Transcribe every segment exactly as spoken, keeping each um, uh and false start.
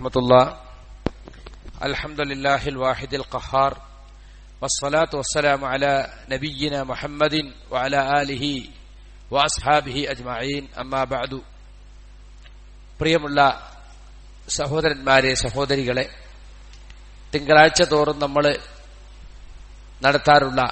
വറഹ്മത്തുള്ളാഹി. അൽഹംദുലില്ലാഹിൽ വാഹിദിൽ ഖഹാർ വസ്സലാത്തു വസ്സലാമു അലാ നബിയ്യിനാ മുഹമ്മദിൻ വഅലാ ആലിഹി വഅസ്ഹാബിഹി അജ്മഈൻ. അമ്മാ ബഅദു. പ്രിയമുള്ള സഹോദരന്മാരെ, സഹോദരികളെ, തിങ്കളാഴ്ച തോറും നമ്മൾ നടത്താറുള്ള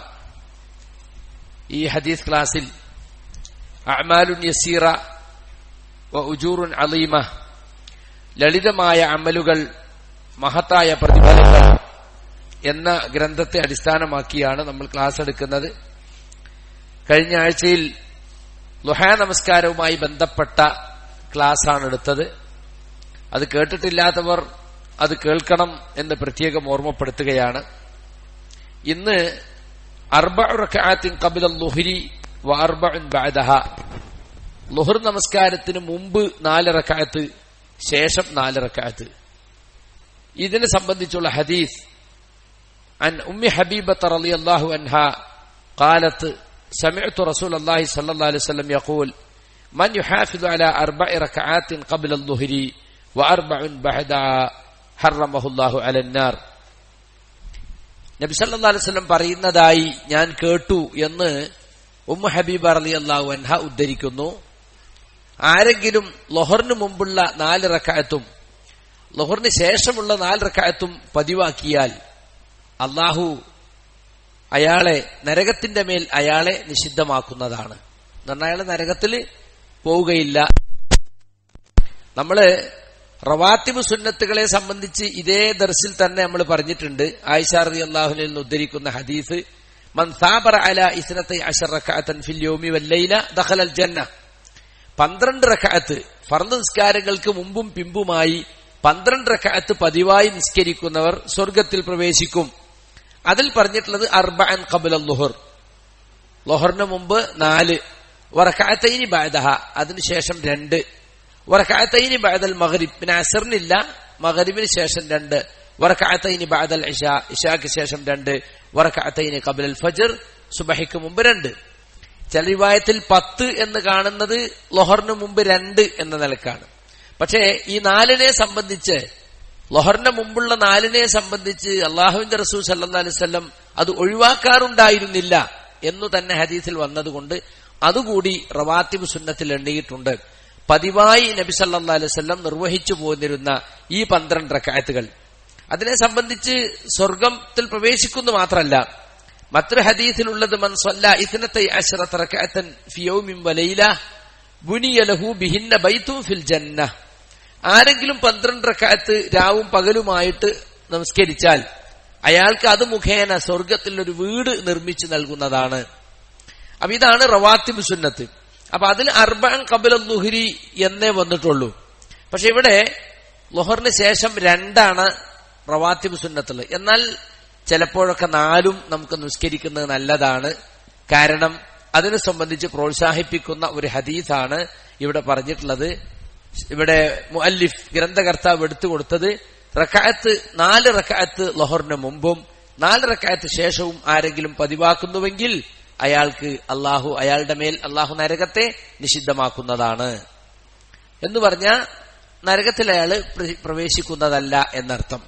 ഈ ഹദീസ് ക്ലാസിൽ അഅ്മാലുൻ യസീറ വ ഉജൂറുൻ അളീമ, ലളിതമായ അമലുകൾ മഹത്തായ പ്രതിഫലങ്ങൾ എന്ന ഗ്രന്ഥത്തെ അടിസ്ഥാനമാക്കിയാണ് നമ്മൾ ക്ലാസ് എടുക്കുന്നത്. കഴിഞ്ഞ ആഴ്ചയിൽ ളുഹാ നമസ്കാരവുമായി ബന്ധപ്പെട്ട ക്ലാസ്സാണ് എടുത്തത്. അത് കേട്ടിട്ടില്ലാത്തവർ അത് കേൾക്കണം എന്ന് പ്രത്യേകം ഓർമ്മപ്പെടുത്തുകയാണ്. ഇന്ന് അർബഉ റക്അഅത്തിൻ ഖബ്ല ളുഹ്രി വ അർബഉൻ ബഅദഹ, ളുഹർ നമസ്കാരത്തിന് മുമ്പ് നാല് റക്അത്ത്, ശേഷം നാല് റക്അത്ത്. ഇതിനെ സംബന്ധിച്ചുള്ള ഹദീസ് അൻ ഉമ്മി ഹബീബത റളിയല്ലാഹു അൻഹാ ഖാലത്ത് സമിഅ്തു റസൂലല്ലാഹി സ്വല്ലല്ലാഹു അലൈഹി വസല്ലം യഖൂൽ മൻ യുഹാഫിദു അലാ അർബഇ റക്അഅത്തിൻ ഖബ്ല ളുഹ്രി വ അർബഉൻ ബഅദഹ ഹറമഹുല്ലാഹു അലന്നാർ. നബി സല്ലല്ലാഹു അലൈഹി വസല്ലം പറയുന്നതായി ഞാൻ കേട്ടു എന്ന് ഉമ്മു ഹബീബ റളിയല്ലാഹു അൻഹ ഉദ്ധരിക്കുന്നു. ആരെങ്കിലും ളുഹറിന് മുമ്പുള്ള നാല് റക്അത്തും ളുഹറിന് ശേഷമുള്ള നാല് റക്അത്തും പതിവാക്കിയാൽ അല്ലാഹു അയാളെ നരകത്തിന്റെ മേൽ അയാളെ നിഷിദ്ധമാക്കുന്നതാണ്. എന്നാൽ അയാൾ നരകത്തിൽ പോവുകയില്ല. നമ്മള് റവാത്തിബ് സുന്നത്തുകളെ സംബന്ധിച്ച് ഇതേ ദർസിൽ തന്നെ നമ്മൾ പറഞ്ഞിട്ടുണ്ട്. ആയിഷ റളിയല്ലാഹു അൻഹയിൽ നിന്ന് ഉദ്ധരിക്കുന്ന ഹദീസ്, മൻ സാബറ അലാ ഇസ്നതൈ അശറ റക്അതൻ ഫിൽ യൗമി വൽ ലൈല ദഖലൽ ജന്ന. പന്ത്രണ്ട് റക്അത്ത് ഫർദ് നിസ്കാരങ്ങൾക്ക് മുമ്പും പിമ്പുമായി പന്ത്രണ്ട് റക്അത്ത് പതിവായി നിസ്കരിക്കുന്നവർ സ്വർഗത്തിൽ പ്രവേശിക്കും. അതിൽ പറഞ്ഞിട്ടുള്ളത് അർബഅൻ ഖബ്ല ളുഹർ, ളുഹറിന് മുമ്പ് നാല്, വറക്അതൈനി ബഅദഹ, അതിനുശേഷം രണ്ട്, വറക്അതൈനി ബഅദൽ മഗ്രിബ്, പിന്നെ അസറിനില്ല, മഗ്രിബിന് ശേഷം രണ്ട്, വറക്അതൈനി ബഅദൽ ഇശാ, ഇശാക്ക് ശേഷം രണ്ട്, വറക്അതൈനി ഖബ്ലൽ ഫജ്ർ, സുബഹിക്ക് മുമ്പ് രണ്ട്. ചില റിവായത്തിൽ പത്ത് എന്ന് കാണുന്നത് ളുഹറിന് മുമ്പ് രണ്ട് എന്ന നിലക്കാണ്. പക്ഷേ ഈ നാലിനെ സംബന്ധിച്ച്, ളുഹറിന് മുമ്പുള്ള നാലിനെ സംബന്ധിച്ച് അള്ളാഹുവിന്റെ റസൂൽ സല്ലല്ലാഹു അലൈഹി വസല്ലം അത് ഒഴിവാക്കാറുണ്ടായിരുന്നില്ല എന്നു തന്നെ ഹദീസിൽ വന്നതുകൊണ്ട് അതുകൂടി റവാത്തിബ് സുന്നത്തിൽ എണ്ണിയിട്ടുണ്ട്. പതിവായി നബി സല്ലല്ലാഹു അലൈഹി വസല്ലം നിർവഹിച്ചു പോന്നിരുന്ന ഈ പന്ത്രണ്ട് റക്അത്തുകൾ, അതിനെ സംബന്ധിച്ച് സ്വർഗത്തിൽ പ്രവേശിക്കുന്നു മാത്രമല്ല, മറ്റൊരു ഹദീസിലുള്ളത് മൻ സ്വല്ല ഇസ്നതൈ അശറത റക്അതൻ ഫി യൗമിൻ വലൈല ബുനിയ ലഹു ബിഹിന്ന ബൈതുൻ ഫിൽ ജന്ന. ആരെങ്കിലും പന്ത്രണ്ട് റക്അത്ത് രാവും പകലുമായിട്ട് നമസ്കരിച്ചാൽ അയാൾക്ക് അത് മുഖേന സ്വർഗത്തിൽ ഒരു വീട് നിർമ്മിച്ചു നൽകുന്നതാണ്. അപ്പൊ ഇതാണ് റവാത്തിബ് സുന്നത്ത്. അപ്പൊ അതിൽ അർബഅൻ ഖബ്ല ളുഹ്രി എന്നേ വന്നിട്ടുള്ളൂ. പക്ഷെ ഇവിടെ ളുഹറിന് ശേഷം രണ്ടാണ് റവാത്തിബ് സുന്നത്തുള്ളത്. എന്നാൽ ചിലപ്പോഴൊക്കെ നാലും നമുക്ക് നിസ്കരിക്കുന്നത് നല്ലതാണ്. കാരണം അതിനെ സംബന്ധിച്ച് പ്രോത്സാഹിപ്പിക്കുന്ന ഒരു ഹദീസാണ് ഇവിടെ പറഞ്ഞിട്ടുള്ളത്. ഇവിടെ മുഅല്ലിഫ്, ഗ്രന്ഥകർത്താവ് എടുത്തു കൊടുത്തത് റക്അത്ത് നാല് റക്അത്ത് ളുഹറിന് മുമ്പും നാല് റക്അത്ത് ശേഷവും ആരെങ്കിലും പതിവാക്കുന്നുവെങ്കിൽ അയാൾക്ക് അള്ളാഹു അയാളുടെ മേൽ അള്ളാഹു നരകത്തെ നിഷിദ്ധമാക്കുന്നതാണ് എന്ന് പറഞ്ഞാൽ നരകത്തിൽ അയാൾ പ്രവേശിക്കുന്നതല്ല എന്നർത്ഥം.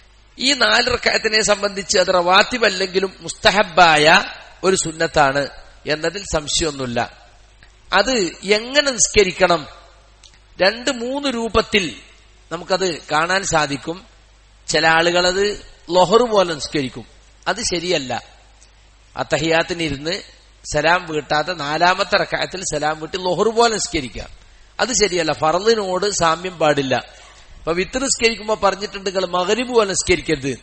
ഈ നാല് റക്അത്തിനെ സംബന്ധിച്ച് അത് റവാത്തിബ് അല്ലെങ്കിലും മുസ്തഹബായ ഒരു സുന്നത്താണ് എന്നതിൽ സംശയമൊന്നുമില്ല. അത് എങ്ങനെ നിസ്കരിക്കണം? രണ്ട് മൂന്ന് രൂപത്തിൽ നമുക്കത് കാണാൻ സാധിക്കും. ചില ആളുകളത് ളുഹർ പോലെ നിസ്കരിക്കും. അത് ശരിയല്ല. അത്തഹിയാത്തിനിരുന്ന് സലാം വീട്ടാത്ത നാലാമത്തെ റക്അത്തിൽ സലാം വീട്ടി ളുഹർ പോലെ നിസ്കരിക്കാം. അത് ശരിയല്ല. ഫർളിനോട് സാമ്യം പാടില്ല. അപ്പൊ വിത്ർ നിസ്കരിക്കുമ്പോ പറഞ്ഞിട്ടുണ്ട് നിങ്ങൾ മഗ്രിബ് പോലെ നിസ്കരിക്കരുത്.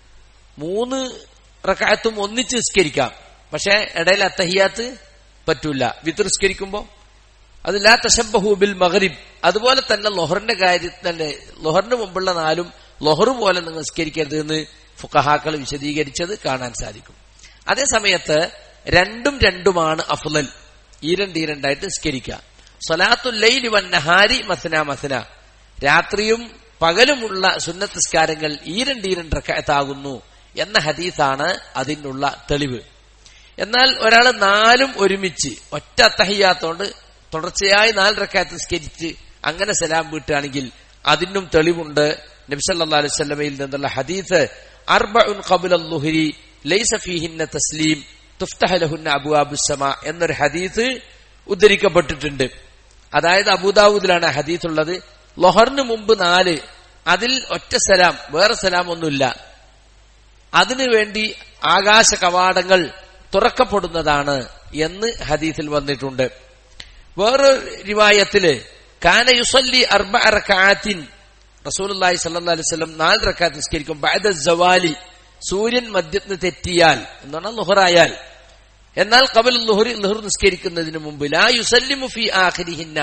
മൂന്ന് റക്അത്തും ഒന്നിച്ച് നിസ്കരിക്കാം, പക്ഷെ ഇടയിൽ അത്തഹിയാത്ത് പറ്റൂല വിത്ർ നിസ്കരിക്കുമ്പോ. അത് ലാ തശബ്ബഹു ബിൽ മഗ്രിബ്. അതുപോലെ തന്നെ ളുഹറിന്റെ കാര്യത്തിൽ ളുഹറിന് മുമ്പുള്ള നാലും ളുഹർ പോലെ നിസ്കരിക്കരുത് എന്ന് ഫുഖഹാക്കൾ വിശദീകരിച്ചത് കാണാൻ സാധിക്കും. അതേ സമയത്ത് രണ്ടും രണ്ടുമാണ് അഫ്ളൽ. ഈ രണ്ട് ഈ രണ്ടായിട്ട് നിസ്കരിക്കുക. സ്വലാത്തുൽ ലൈലി വൻ നഹാരി മസ്ന മസ്ന, രാത്രിയും പകലുമുള്ള സുന്നത്ത് നിസ്കാരങ്ങൾ ഈ രണ്ട് ഈ രണ്ട് റക്അത്താകുന്നു എന്ന ഹദീസാണ് അതിനുള്ള തെളിവ്. എന്നാൽ ഒരാൾ നാലും ഒരുമിച്ച് ഒറ്റ അത്തഹിയ്യാത്തോണ്ട് തുടർച്ചയായി നാല് റക്അത്ത് നിസ്കരിച്ച് അങ്ങനെ സലാം വീട്ടുകയാണെങ്കിൽ അതിനും തെളിവുണ്ട്. നബി സല്ലല്ലാഹു അലൈഹി വസല്ലമയിൽ നിന്നുള്ള ഹദീസ് അർബഉൻ ഖബ്ല അൽ-ളുഹ്രി ലൈസ ഫീഹിന്ന തസ്ലീം തുഫ്തഹു ലഹുന്ന അബ്വാബുസ് സമാ എന്നൊരു ഹദീസ് ഉദ്ധരിക്കപ്പെട്ടിട്ടുണ്ട്. അതായത് അബൂദാവൂദിലാണ് ഹദീസ് ഉള്ളത്. ലൊഹറിന് മുമ്പ് നാല്, അതിൽ ഒറ്റ സലാം, വേറെ സലാം ഒന്നുമില്ല. അതിനുവേണ്ടി ആകാശ കവാടങ്ങൾ തുറക്കപ്പെടുന്നതാണ് എന്ന് ഹദീസിൽ വന്നിട്ടുണ്ട്. വേറൊരു റിവായത്തില് കാന യുസല്ലി അർബഅ റകഅത്തിൻ, റസൂലുള്ളാഹി സ്വല്ലല്ലാഹു അലൈഹി വസല്ലം നാല് റക്അത്ത് നിസ്കരിക്കും. ബഅദ സവാലി, സൂര്യൻ മധ്യത്തിൽ തെറ്റിയാൽ എന്ന് പറഞ്ഞാൽ ലുഹറായാൽ. എന്നാൽ ഖബല ലുഹറി, ലുഹർ നിസ്കരിക്കുന്നതിന് മുമ്പ് ലാ യുസല്ലിമു ഫീ ആഖിരിഹിന്ന,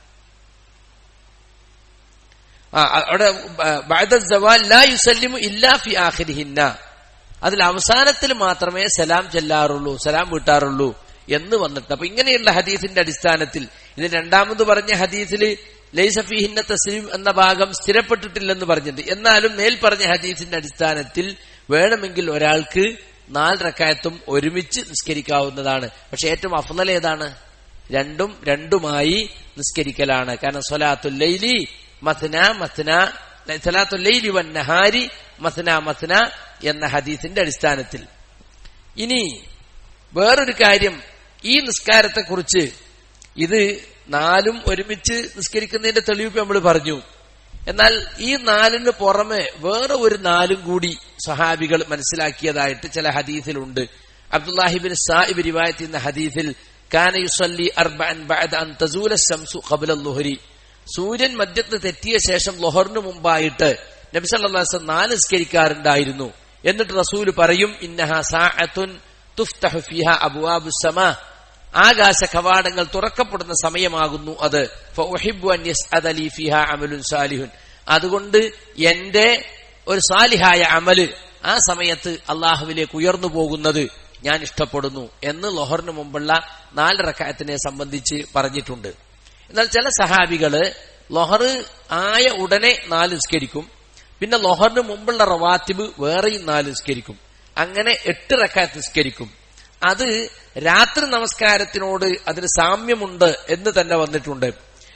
ആ അവിടെ ബഅദ സവാൽ ലാ യുസല്ലിമു ഇല്ലാ ഫീ ആഖിരിഹിന്ന, അതിൽ അവസാനത്തിൽ മാത്രമേ സലാം ചെല്ലാറുള്ളൂ, സലാം വീട്ടാറുള്ളൂ എന്ന് വന്നിട്ട്. അപ്പൊ ഇങ്ങനെയുള്ള ഹദീസിന്റെ അടിസ്ഥാനത്തിൽ, ഇത് രണ്ടാമത് പറഞ്ഞ ഹദീസിൽ ലൈസ ഫീഹിന്ന തസ്ലീം എന്ന ഭാഗം സ്ഥിരപ്പെട്ടിട്ടില്ലെന്ന് പറഞ്ഞത്. എന്നാലും മേൽ പറഞ്ഞ ഹദീസിന്റെ അടിസ്ഥാനത്തിൽ വേണമെങ്കിൽ ഒരാൾക്ക് നാല് റക്അത്തും ഒരുമിച്ച് നിസ്കരിക്കാവുന്നതാണ്. പക്ഷെ ഏറ്റവും അഫ്ളൽ ഏതാണ്? രണ്ടും രണ്ടുമായി നിസ്കരിക്കലാണ്. കാരണം സ്വലാത്തുൽ ലൈലി മത്ന മത്ന, സ്വലാത്തുൽ ലൈലി വൻ നഹാരി മത്ന മത്ന എന്ന ഹദീസിന്റെ അടിസ്ഥാനത്തിൽ. ഇനി വേറൊരു കാര്യം, ഈ നിസ്കാരത്തെ കുറിച്ച്, ഇത് നാലും ഒരുമിച്ച് നിസ്കരിക്കുന്നതിന്റെ തെളിവ് നമ്മൾ പറഞ്ഞു. എന്നാൽ ഈ നാലിന് പുറമെ വേറെ ഒരു നാലും കൂടി സഹാബികൾ മനസ്സിലാക്കിയതായിട്ട് ചില ഹദീസിലുണ്ട്. അബ്ദുല്ലാഹിബിൻ സായിബ് റിവായത്ത് ചെയ്യുന്ന ഹദീസിൽ കാന യുസല്ലി അർബഅൻ ബഅദ അൻ തസൂല ശംസു ഖബ്ല അൽ-ളുഹ്രി, സൂര്യൻ മധ്യത്തിൽ തെറ്റിയ ശേഷം ലുഹറിന് മുമ്പായിട്ട് നബി സല്ലല്ലാഹു അലൈഹി വസല്ലം നാല് നിസ്കരിക്കാറുണ്ടായിരുന്നു. എന്നിട്ട് റസൂൽ പറയും ഇന്നഹാ സാഅത്തുൻ തുഫ്തഹു ഫീഹാ അബ്വാബുസ് സമാ, ആകാശ കവാടങ്ങൾ തുറക്കപ്പെടുന്ന സമയമാകുന്നു അത്. ഫഉഹിബ്ബു അൻ യസ്അദ ലീ ഫീഹാ അമലുൻ സാലിഹുൻ, അതുകൊണ്ട് എന്റെ ഒരു സാലിഹായ അമല് ആ സമയത്ത് അള്ളാഹുവിലേക്ക് ഉയർന്നു പോകുന്നത് ഞാൻ ഇഷ്ടപ്പെടുന്നു എന്ന് ലുഹറിന് മുമ്പുള്ള നാല് റക്അത്തിനെ സംബന്ധിച്ച് പറഞ്ഞിട്ടുണ്ട്. എന്നാൽ ചില സഹാബികള് ലുഹർ ആയ ഉടനെ നാല് നിസ്കരിക്കും, പിന്നെ ലുഹറിന് മുമ്പുള്ള റവാത്തിബ് വേറെയും നാല് നിസ്കരിക്കും. അങ്ങനെ എട്ട് റക്അത്ത് നിസ്കരിക്കും. അത് രാത്രി നമസ്കാരത്തിനോട് അതിന് സാമ്യമുണ്ട് എന്ന് തന്നെ വന്നിട്ടുണ്ട്.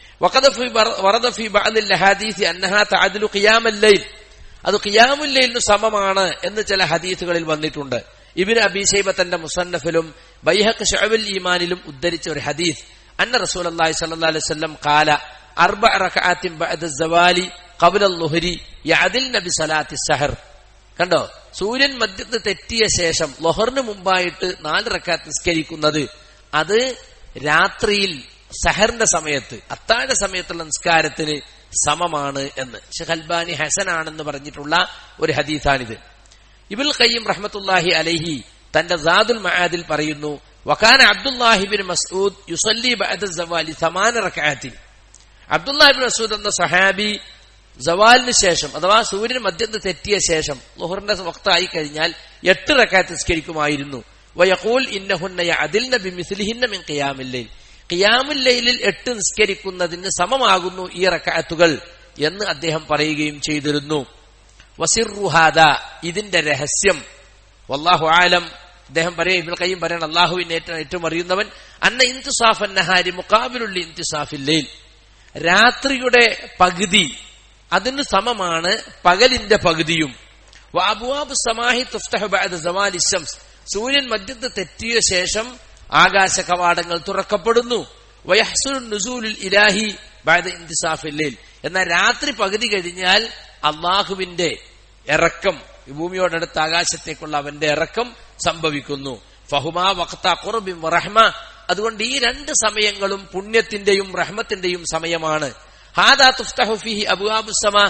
അത് ഖിയാമുൽ ലൈലിന് സമമാണ് എന്ന് ചില ഹദീസുകളിൽ വന്നിട്ടുണ്ട്. ഇബ്നു അബീ ശൈബ തന്റെ മുസന്നഫിലും ബൈഹഖി ശുഅബുൽ ഈമാനിലും ഉദ്ധരിച്ച ഒരു ഹദീസ്, അന്ന റസൂലുള്ളാഹി സ്വല്ലല്ലാഹു അലൈഹി വസല്ലം ഖാല അർബഅ റക്അത്തിൻ ബഅദ സവാലി ഖബ്ല അൽ-ളുഹ്രി യഅദിൽന ബിസലാത്തി സഹർ. കണ്ടോ, സൂര്യൻ മധ്യത്തിൽ തെറ്റിയ ശേഷം ലുഹറിന് മുമ്പായിട്ട് നാല് റക്അത്ത് നിസ്കരിക്കുന്നത് അത് രാത്രിയിൽ സഹറിന്റെ സമയത്ത്, അത്താഴ സമയത്തുള്ള നിസ്കാരത്തിന് സമമാണ് എന്ന് ശൈഖ് അൽബാനി ഹസനാണെന്ന് പറഞ്ഞിട്ടുള്ള ഒരു ഹദീസാണിത്. ഇബ്നുൽ ഖയ്യിം റഹ്മത്തുള്ളാഹി അലൈഹി തന്റെ സാദുൽ മആദിൽ പറയുന്നു, വകാന അബ്ദുല്ലാഹി ഇബ്നു മസ്ഊദ് യുസല്ലി ബഅദ സവാലി സമാന റക്അത്തി. അബ്ദുല്ലാഹി ഇബ്നു മസ്ഊദ് എന്ന സഹാബി സവാലിന് ശേഷം അഥവാ സൂര്യൻ മധ്യത്തിൽ തെറ്റിയ ശേഷം ളുഹറിന്റെ വക്തായി കഴിഞ്ഞാൽ എട്ട് റക്അത്ത് നിസ്കരിക്കുമായിരുന്നു. വയഖൂൽ ഇന്നഹുന്ന യഅദിൽന ബിമിസ്ലിഹിന്ന മിൻ ഖിയാമിൽ ലൈൽ, ഖിയാമുൽ ലൈലിൽ എട്ട് നിസ്കരിക്കുന്നതിന് സമമാകുന്നു ഈ റക്അത്തുകൾ എന്ന് അദ്ദേഹം പറയുകയും ചെയ്തിരുന്നു. വസിറു ഹാദാ, ഇതിന്റെ രഹസ്യം, വല്ലാഹു ആലം, അദ്ദേഹം പറയും, ഇബ്നുൽ ഖയ്യിം പറയണം, അല്ലാഹുവിനെ ഏറ്റവും അറിയുന്നവൻ, അന്ന ഇന്തിസാഫൻ നഹാരി മുഖാബിലുൽ ഇന്തിസാഫിൽ ലൈൽ, രാത്രിയുടെ പകുതി അതിന് സമമാണ് പകലിന്റെ പകുതിയും. വഅബ്വാബു സമാഹി തുഫ്തഹു ബഅദ സവാലി ശംസ്, സൂര്യൻ മധ്യത്തിൽ തെറ്റിയ ശേഷം ആകാശ കവാടങ്ങൾ തുറക്കപ്പെടുന്നു. വയഹ്സുലു നുസൂലുൽ ഇലാഹി ബഅദ ഇന്തിസാഫിൽ ലൈൽ, എന്നാൽ രാത്രി പകുതി കഴിഞ്ഞാൽ അള്ളാഹുവിന്റെ ഇറക്കം, ഭൂമിയോടടുത്ത ആകാശത്തേക്കുള്ള അവന്റെ ഇറക്കം സംഭവിക്കുന്നു. ഫഹുമാ വഖ്ത ഖുർബിൻ വറഹ്മ, അതുകൊണ്ട് ഈ രണ്ട് സമയങ്ങളും പുണ്യത്തിന്റെയും റഹ്മത്തിന്റെയും സമയമാണ്. ഹാദാ തുഫ്തഹു ഫീഹി അബ്വാബുസ് സമാ,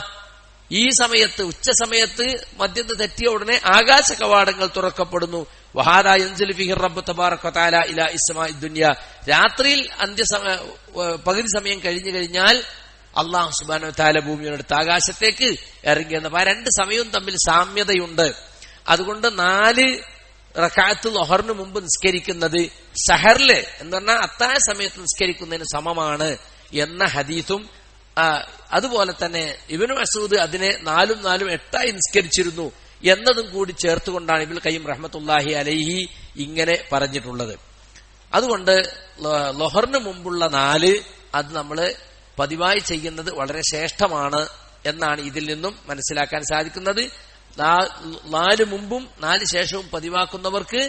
ഈ സമയത്ത് ഉച്ച സമയത്ത് മധ്യത്തിൽ തെറ്റിയ ഉടനെ ആകാശ കവാടങ്ങൾ തുറക്കപ്പെടുന്നു. വഹാദാ യൻസിലു ഫീഹി റബ്ബു തബാറക വതആല ഇലാ ഇസ്മാഇ ദുനിയ, രാത്രിയിൽ അന്ത്യ പകുതി സമയം കഴിഞ്ഞു കഴിഞ്ഞാൽ അല്ലാഹു സുബ്ഹാനഹു വതആല ഭൂമിയോടടുത്ത ആകാശത്തേക്ക് ഇറങ്ങിയെന്ന്. ആ രണ്ട് സമയവും തമ്മിൽ സാമ്യതയുണ്ട്. അതുകൊണ്ട് നാല് റക്അത്ത് ളുഹറിന് മുമ്പ് നിസ്കരിക്കുന്നത് സഹറില് എന്ന് പറഞ്ഞാൽ അത്താഴ സമയത്ത് നിസ്കരിക്കുന്നതിന് സമമാണ് എന്ന ഹദീസും, അതുപോലെ തന്നെ ഇബ്നു മസ്ഊദ് അതിനെ നാലും നാലും എട്ടായി നിസ്കരിച്ചിരുന്നു എന്നതും കൂടി ചേർത്തുകൊണ്ടാണ് ഇബ്നുൽ ഖയ്യിം റഹ്മത്തുള്ളാഹി അലൈഹി ഇങ്ങനെ പറഞ്ഞിട്ടുള്ളത്. അതുകൊണ്ട് ളുഹറിന് മുമ്പുള്ള നാല് അത് നമ്മൾ പതിവായി ചെയ്യുന്നത് വളരെ ശ്രേഷ്ഠമാണ് എന്നാണ് ഇതിൽ നിന്നും മനസ്സിലാക്കാൻ സാധിക്കുന്നത്. നാല് മുമ്പും നാല് ശേഷവും പതിവാക്കുന്നവർക്ക്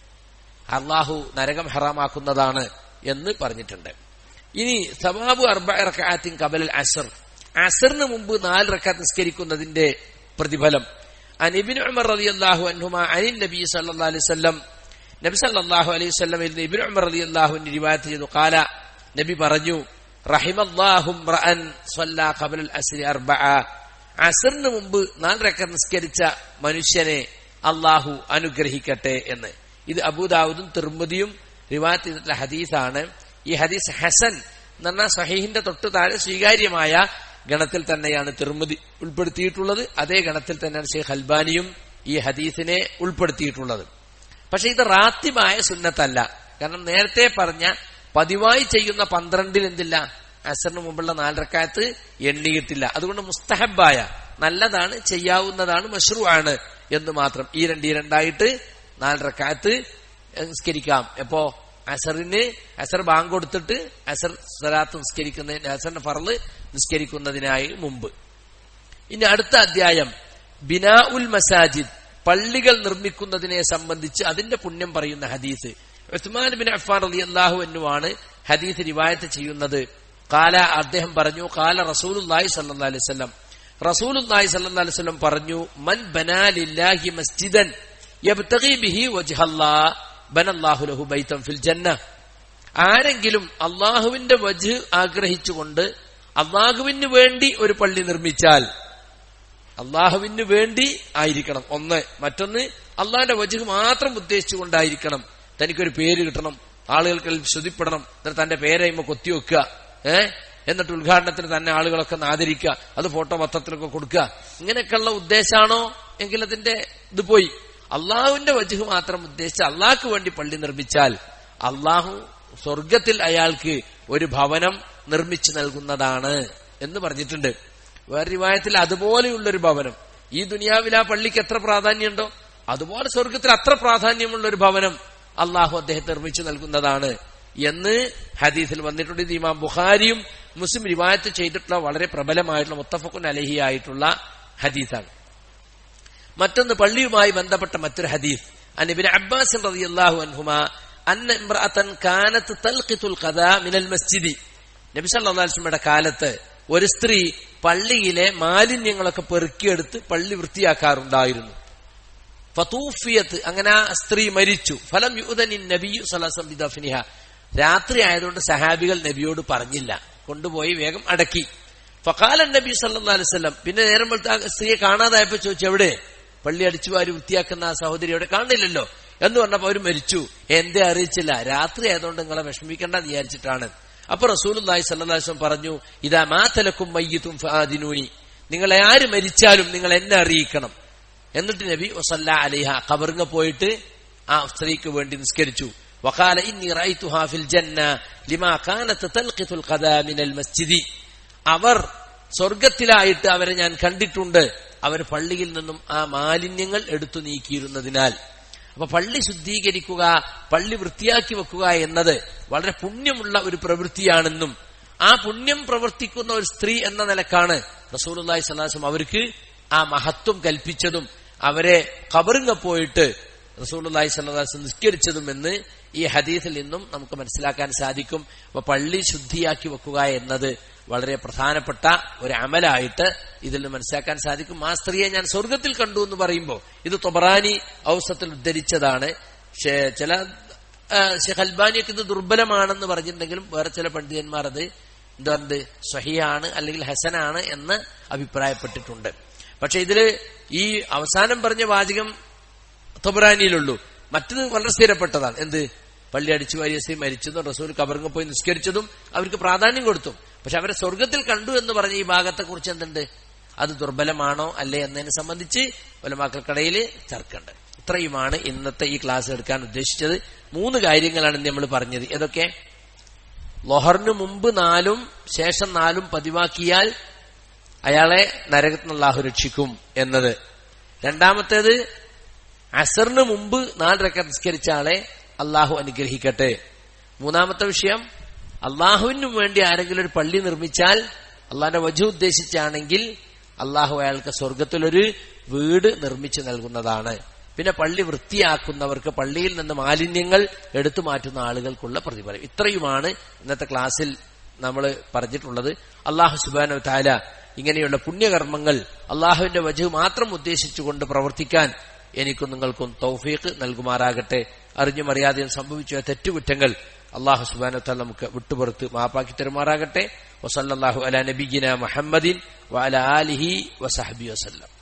അള്ളാഹു നരകം ഹറാമാക്കുന്നതാണ് എന്ന് പറഞ്ഞിട്ടുണ്ട്. ഇനി സവാബു അർബഅ റക്അഅത്തിൻ ഖബലൽ അസ്ർ, അസ്റിന് മുമ്പ് നാല് റക്അത്ത് നിസ്കരിക്കുന്നതിന്റെ പ്രതിഫലം. അൻ ഇബ്നു ഉമർ റളിയല്ലാഹു അൻഹുമാ അനിൻ നബി സല്ലല്ലാഹു അലൈഹി വസല്ലം, നബി സല്ലല്ലാഹു അലൈഹി വസല്ലമയിൽ നിന്ന് ഇബ്നു ഉമർ റളിയല്ലാഹു അൻഹു റിവായത്ത് ചെയ്തു, ഖാല, നബി പറഞ്ഞു, റഹിമല്ലാഹു റഅൻ സ്വല്ലാ ഖബലൽ അസ്രി അർബഅ, അസ്റിന് മുമ്പ് നാല് റക്അത്ത് നിസ്കരിച്ച മനുഷ്യനെ അള്ളാഹു അനുഗ്രഹിക്കട്ടെ എന്ന്. ഇത് അബൂദാവൂദും തിർമിദിയും റിവായത്ത് ചെയ്തിട്ടുള്ള ഹദീസാണ്. ഈ ഹദീസ് ഹസൻ എന്ന് പറഞ്ഞാൽ സഹീഹിന്റെ തൊട്ട് താഴെ സ്വീകാര്യമായ ഗണത്തിൽ തന്നെയാണ് തിർമിദി ഉൾപ്പെടുത്തിയിട്ടുള്ളത്. അതേ ഗണത്തിൽ തന്നെയാണ് ഷെയ്ഖ് അൽബാനിയും ഈ ഹദീസിനെ ഉൾപ്പെടുത്തിയിട്ടുള്ളത്. പക്ഷെ ഇത് റാത്തിബായ സുന്നത്തല്ല. കാരണം നേരത്തെ പറഞ്ഞ പതിവായി ചെയ്യുന്ന പന്ത്രണ്ടിൽ എന്തില്ല, അസറിന് മുമ്പുള്ള നാല് റക്അത്ത് എണ്ണിയിട്ടില്ല. അതുകൊണ്ട് മുസ്തഹബായ നല്ലതാണ്, ചെയ്യാവുന്നതാണ്, മശ്റൂ ആണ് എന്ന് മാത്രം. ഈ രണ്ട് ഈ രണ്ടായിട്ട് നാല് റക്അത്ത് നിസ്കരിക്കാം. എപ്പോ അസറിന് അസർ ബാങ്ക് കൊടുത്തിട്ട് അസർ സ്വലാത്ത് നിസ്കരിക്കുന്നതിന് അസറിന്റെ ഫർള് നിസ്കരിക്കുന്നതിനായി മുമ്പ്. ഇനി അടുത്ത അധ്യായം ബിനാ ഉൽ മസാജിദ്, പള്ളികൾ നിർമ്മിക്കുന്നതിനെ സംബന്ധിച്ച് അതിന്റെ പുണ്യം പറയുന്ന ഹദീസ്. ഉസ്മാൻ ബിൻ അഫ്ഫാൻ റളിയല്ലാഹു അൻഹു ആണ് ഹദീസ് റിവായത്ത് ചെയ്യുന്നത്. ഖാല, അദ്ദേഹം പറഞ്ഞു, ഖാല റസൂലുള്ളാഹി സ്വല്ലല്ലാഹു അലൈഹി വസല്ലം, റസൂലുള്ളാഹി സ്വല്ലല്ലാഹു അലൈഹി വസല്ലം പറഞ്ഞു, മൻ ബനാ ലില്ലാഹി മസ്ജിദൻ യബ്തഗി ബിഹി വജ്ഹല്ലാഹ് ബനല്ലാഹു ലഹു ബൈതൻ ഫിൽ ജന്ന. ആരെങ്കിലും അള്ളാഹുവിന്റെ വജ്ഹ് ആഗ്രഹിച്ചുകൊണ്ട് അള്ളാഹുവിന് വേണ്ടി ഒരു പള്ളി നിർമ്മിച്ചാൽ, അള്ളാഹുവിന് വേണ്ടി ആയിരിക്കണം ഒന്ന്, മറ്റൊന്ന് അള്ളാഹിന്റെ വജ്ഹ് മാത്രം ഉദ്ദേശിച്ചുകൊണ്ടായിരിക്കണം. തനിക്കൊരു പേര് കിട്ടണം, ആളുകൾക്ക് ശ്രുതിപ്പെടണം, എന്നിട്ട് തന്റെ പേരയിമ കൊത്തിവെക്കുക, ഏഹ് എന്നിട്ട് ഉദ്ഘാടനത്തിന് തന്നെ ആളുകളൊക്കെ ആദരിക്കുക, അത് ഫോട്ടോ പത്രത്തിലൊക്കെ കൊടുക്കുക, ഇങ്ങനെയൊക്കെയുള്ള ഉദ്ദേശമാണോ എങ്കിൽ അതിന്റെ ഇത് പോയി. അള്ളാഹുവിന്റെ വജ്ഹ് മാത്രം ഉദ്ദേശിച്ച് അള്ളാഹ്ക്ക് വേണ്ടി പള്ളി നിർമ്മിച്ചാൽ അള്ളാഹു സ്വർഗത്തിൽ അയാൾക്ക് ഒരു ഭവനം നിർമ്മിച്ചു നൽകുന്നതാണ് എന്ന് പറഞ്ഞിട്ടുണ്ട്. വേറെ റിവായത്തിൽ അതുപോലെയുള്ളൊരു ഭവനം, ഈ ദുനിയാവിൽ ആ പള്ളിക്ക് എത്ര പ്രാധാന്യമുണ്ടോ അതുപോലെ സ്വർഗത്തിൽ അത്ര പ്രാധാന്യമുള്ള ഒരു ഭവനം അള്ളാഹു അദ്ദേഹത്തെ നിർമ്മിച്ചു നൽകുന്നതാണ് എന്ന് ഹദീസിൽ വന്നിട്ടുണ്ട്. ഇത് ഇമാം ബുഖാരിയും മുസ്ലിം റിവായത്ത് ചെയ്തിട്ടുള്ള വളരെ പ്രബലമായിട്ടുള്ള മുത്തഫഖുൻ അലൈഹി ആയിട്ടുള്ള ഹദീസാണ്. മറ്റൊന്ന് പള്ളിയുമായി ബന്ധപ്പെട്ട മറ്റൊരു ഹദീസ്. അൻ ഇബ്നു അബ്ബാസ് റളിയല്ലാഹു അൻഹുമാ അന്ന ഇംറഅതൻ കാനത് തൽഖിതുൽ ഖദാ മിനൽ മസ്ജിദി, നബി സല്ലല്ലാഹു അലൈഹി വസല്ലമയുടെ കാലത്ത് ഒരു സ്ത്രീ പള്ളിയിലെ മാലിന്യങ്ങളൊക്കെ പെറുക്കിയെടുത്ത് പള്ളി വൃത്തിയാക്കാറുണ്ടായിരുന്നു. ഫതൂഫിയത്ത്, അങ്ങനെ ആ സ്ത്രീ മരിച്ചു. ഫലം യുദനിൻ നബിയു സല്ലല്ലാഹു അലൈഹി വസല്ലം ബിദഫ്നിഹ, രാത്രി ആയതുകൊണ്ട് സഹാബികൾ നബിയോട് പറഞ്ഞില്ല, കൊണ്ടുപോയി വേഗം അടക്കി. ഫഖാല നബി സല്ലല്ലാഹു അലൈഹി വസല്ലം, പിന്നെ നേരം വെളുത്ത ആ സ്ത്രീയെ കാണാതായപ്പോ ചോദിച്ചു, എവിടെ പള്ളി അടിച്ചുവാരി വൃത്തിയാക്കുന്ന ആ സഹോദരി എവിടെ, കാണില്ലല്ലോ എന്ന് പറഞ്ഞപ്പോ അവർ മരിച്ചു. എന്തേ അറിയിച്ചില്ല, രാത്രി ആയതുകൊണ്ട് നിങ്ങളെ വിഷമിക്കേണ്ട വിചാരിച്ചിട്ടാണ്. അപ്പൊ റസൂലുള്ളാഹി സ്വല്ലല്ലാഹു അലൈഹി വസല്ലം പറഞ്ഞു, ഇദാ മാതലക്കും മയ്യിതും ഫആദിനൂനി, നിങ്ങളെ ആര് മരിച്ചാലും നിങ്ങൾ എന്നെ അറിയിക്കണം. എന്നിട്ട് നബി വസല്ല അലൈഹ, ഖബറിങ്ങ പോയിട്ട് ആ സ്ത്രീക്ക് വേണ്ടി നിസ്കരിച്ചു. വഖാല ഇന്നി റഅയ്തുഹാ ഫിൽ ജന്ന ലിമാ കാനത് തൽഖിതുൽ ഖദാ മിനൽ മസ്ജിദി, അവർ സ്വർഗത്തിലായിട്ട് അവരെ ഞാൻ കണ്ടിട്ടുണ്ട്, അവർ പള്ളിയിൽ നിന്നും ആ മാലിന്യങ്ങൾ എടുത്തു നീക്കിയിരുന്നതിനാൽ. അപ്പൊ പള്ളി ശുദ്ധീകരിക്കുക, പള്ളി വൃത്തിയാക്കി വെക്കുക എന്നത് വളരെ പുണ്യമുള്ള ഒരു പ്രവൃത്തിയാണെന്നും ആ പുണ്യം പ്രവർത്തിക്കുന്ന ഒരു സ്ത്രീ എന്ന നിലക്കാണ് റസൂലുള്ളാഹി സ്വല്ലല്ലാഹു അലൈഹി വസല്ലം അവർക്ക് ആ മഹത്വം കൽപ്പിച്ചതും അവരെ ഖബറിങ്ങ പോയിട്ട് റസൂലുള്ളാഹി സ്വല്ലല്ലാഹു അലൈഹി വസല്ലം നിസ്കരിച്ചതും എന്ന് ഈ ഹദീസിൽ നിന്നും നമുക്ക് മനസ്സിലാക്കാൻ സാധിക്കും. അപ്പൊ പള്ളി ശുദ്ധിയാക്കി വെക്കുക എന്നത് വളരെ പ്രധാനപ്പെട്ട ഒരു അമലായിട്ട് ഇതിൽ നിന്ന് മനസ്സിലാക്കാൻ സാധിക്കും. ആ സ്ത്രീയെ ഞാൻ സ്വർഗത്തിൽ കണ്ടു എന്ന് പറയുമ്പോൾ ഇത് തൊബറാനി ഔസത്തിൽ ഉദ്ധരിച്ചതാണ്. ചില ഷെയ്ഖ് അൽബാനിയൊക്കെ ഇത് ദുർബലമാണെന്ന് പറഞ്ഞിട്ടുണ്ടെങ്കിലും വേറെ ചില പണ്ഡിതന്മാർ അത് എന്തുണ്ട് സ്വഹീഹാണ് അല്ലെങ്കിൽ ഹസനാണ് എന്ന് അഭിപ്രായപ്പെട്ടിട്ടുണ്ട്. പക്ഷെ ഇതില് ഈ അവസാനം പറഞ്ഞ വാചകം തൊബറാനിയിലുള്ളൂ, മറ്റത് വളരെ സ്ഥിരപ്പെട്ടതാണ്. എന്ത്, പള്ളി അടിച്ചു വാരിയ സ്ത്രീ മരിച്ചതും റസൂൽ ഖബറിങ്ങ പോയി നിസ്കരിച്ചതും അവർക്ക് പ്രാധാന്യം കൊടുത്തു. പക്ഷെ അവരെ സ്വർഗത്തിൽ കണ്ടു എന്ന് പറഞ്ഞ ഈ ഭാഗത്തെ കുറിച്ച് എന്തുണ്ട്, അത് ദുർബലമാണോ അല്ലേ എന്നതിനെ സംബന്ധിച്ച് ഉലമാക്കൾക്കിടയിൽ ചർക്കയുണ്ട്. ഇത്രയുമാണ് ഇന്നത്തെ ഈ ക്ലാസ് എടുക്കാൻ ഉദ്ദേശിച്ചത്. മൂന്ന് കാര്യങ്ങളാണ് നമ്മൾ പറഞ്ഞത്. ഏതൊക്കെ? ലൊഹറിന് മുമ്പ് നാലും ശേഷം നാലും പതിവാക്കിയാൽ അയാളെ നരകത്തിൽ നിന്ന് അല്ലാഹു രക്ഷിക്കും എന്നത്. രണ്ടാമത്തേത്, അസറിന് മുമ്പ് നാല് റക്അത്ത് നിസ്കരിച്ച ആളെ അള്ളാഹു അനുഗ്രഹിക്കട്ടെ. മൂന്നാമത്തെ വിഷയം, അള്ളാഹുവിനും വേണ്ടി ആരെങ്കിലും ഒരു പള്ളി നിർമ്മിച്ചാൽ അള്ളാഹിന്റെ വജ്ഹ് ഉദ്ദേശിച്ചാണെങ്കിൽ അള്ളാഹു അയാൾക്ക് സ്വർഗത്തിലൊരു വീട് നിർമ്മിച്ചു നൽകുന്നതാണ്. പിന്നെ പള്ളി വൃത്തിയാക്കുന്നവർക്ക് പള്ളിയിൽ നിന്ന് മാലിന്യങ്ങൾ എടുത്തു മാറ്റുന്ന ആളുകൾക്കുള്ള പ്രതിഫലം. ഇത്രയുമാണ് ഇന്നത്തെ ക്ലാസ്സിൽ നമ്മൾ പറഞ്ഞിട്ടുള്ളത്. അള്ളാഹു സുബ്ഹാനഹു വ തആല ഇങ്ങനെയുള്ള പുണ്യകർമ്മങ്ങൾ അള്ളാഹുവിന്റെ വജ്ഹ് മാത്രം ഉദ്ദേശിച്ചുകൊണ്ട് പ്രവർത്തിക്കാൻ എനിക്കും നിങ്ങൾക്കും തൗഫീഖ് നൽകുമാറാകട്ടെ. അറിഞ്ഞും അറിയാതെയും സംഭവിച്ച തെറ്റുകുറ്റങ്ങൾ അള്ളാഹു സുബ്ഹാനഹു വ തആല നമുക്ക് വിട്ടുപുറത്ത് മാപ്പാക്കി തരുമാറാകട്ടെ. വസല്ലല്ലാഹു അലാ നബിയ്യിനാ മുഹമ്മദിൻ വഅലാ ആലിഹി വസഹ്ബിഹി വസല്ലം.